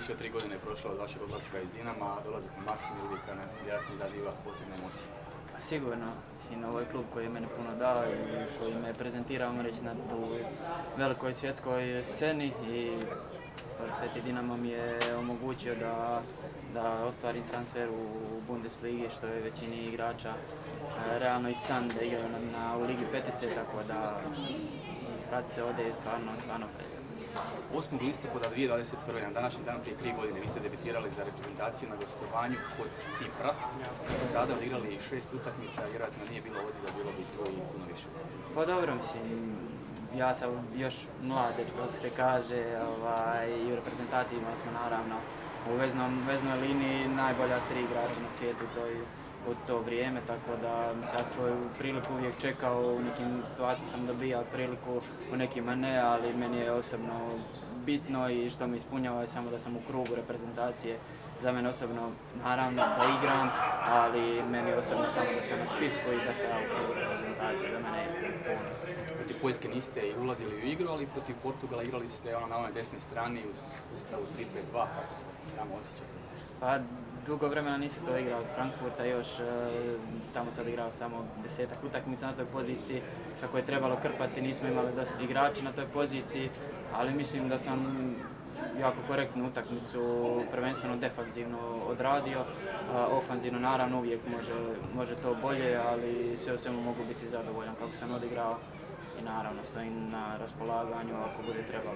više od 3 godine je prošlo od vašeg odlaska iz Dinama, a dolazak na Maksimir uvijek vjerojatno izaziva posebne emocije. Sigurno, mislim, ovo je klub koji je mene puno dao i koji me prezentirao, reći, na tu velikoj svjetskoj sceni i Sveti Dinamo mi je omogućio da ostvarim transfer u Bundesligi, što je većini igrača realno i san da igraju u Ligi petice, tako da vrat se ovdje je stvarno predivno. 8. listopada 2021. na današnji dan prije 3 godine vi ste debitirali za reprezentaciju na gostovanju kod Cipra. Tada odigrali 6 utakmica, vjerojatno nije bilo ozljeda, bilo bi to i puno više. Pa dobro, mislim, ja sam još mlad, kako se kaže, i u reprezentaciji imali smo naravno u veznoj liniji najbolja 3 igrača na svijetu u to vrijeme, tako da sam svoju priliku uvijek čekao, u nekim situacijama sam dobijao priliku, u nekima ne, ali meni je osobno bitno i što me ispunjava je samo da sam u krugu reprezentacije. Za mene osobno, naravno, da igram, ali meni je osobno samo da sam na spisku i da sam u krugu reprezentacije, za mene je ponos. Protiv Poljske niste i ulazili u igru, ali protiv Portugala igrali ste na onoj desnoj strani u sustavu 3-5-2, kako se tamo osjećate? Pa, dugo vremena nisam to igrao od Frankfurta, još tamo sam odigrao samo 10-ak utakmica na toj poziciji. Kako je trebalo krpati, nismo imali dosta igrača na toj poziciji, ali mislim da sam jako korektnu utakmicu, prvenstveno defanzivno odradio. Ofanzivno naravno uvijek može to bolje, ali sve u svemu mogu biti zadovoljan kako sam odigrao i naravno stojim na raspolaganju ako bude trebalo.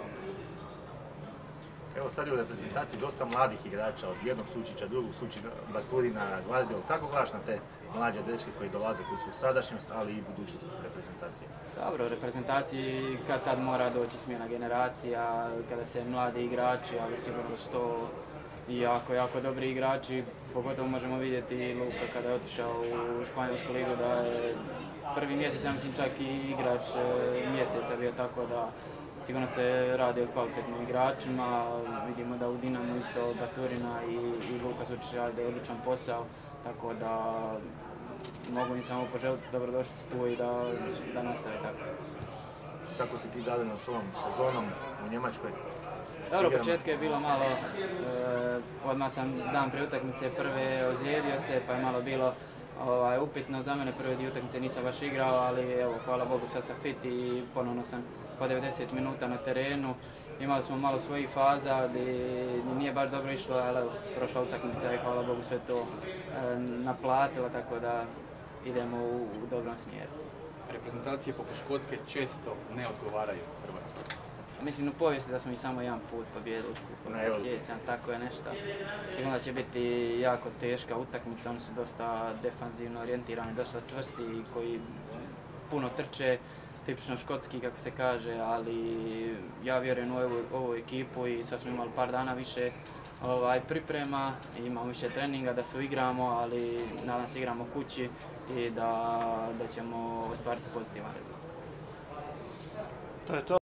Evo sad je u reprezentaciji dosta mladih igrača, od jednog Sučića, drugog Sučića, Baturina, Gvardijol. Kako gledaš na te mlađe dečke koji dolaze, koji su sadašnjost, ali i budućnost reprezentacije? Dobro, u reprezentaciji kad tad mora doći smjena generacija, kada se mladi igrači, ali sigurno su to jako dobri igrači. Pogotovo možemo vidjeti Luka kada je otišao u Španjolsku ligu da je prvi mjesec, ja mislim čak i igrač mjeseca bio, tako da sigurno se radi o kvalitetnim igračima. Vidimo da u Dinamu isto Baturina i Luka Sučić rade odličan posao, tako da mogu im samo poželiti dobrodošlicu tu i da nastave tako. Kako si ti zadovoljan svojom sezonom u Njemačkoj? Dobro, početka je bilo malo, odmah sam dan prije utakmice prve ozlijedio se, pa je malo bilo upitno za mene, prve 2 utakmice nisam baš igrao, ali evo, hvala Bogu sad sam fit i ponovno sam po 90 minuta na terenu. Imali smo malo svojih faza gdje nije baš dobro išlo, ali evo, prošla utakmica i hvala Bogu sve to naplatila, tako da idemo u dobrom smjeru. Reprezentacije poput Škotske često ne odgovaraju Hrvatskoj. Mislim u povijesti da smo i samo jedan put pobijedili, kako se sjećam, tako je nešto. Sigurno će biti jako teška utakmica, oni su dosta defanzivno orijentirani, dosta čvrsti koji puno trče, tipično škotski kako se kaže, ali ja vjerujem u ovu ekipu i sad smo imali par dana više priprema, imamo više treninga da se uigramo, ali nadam se igramo kući i da ćemo ostvariti pozitivan rezultat. To je to.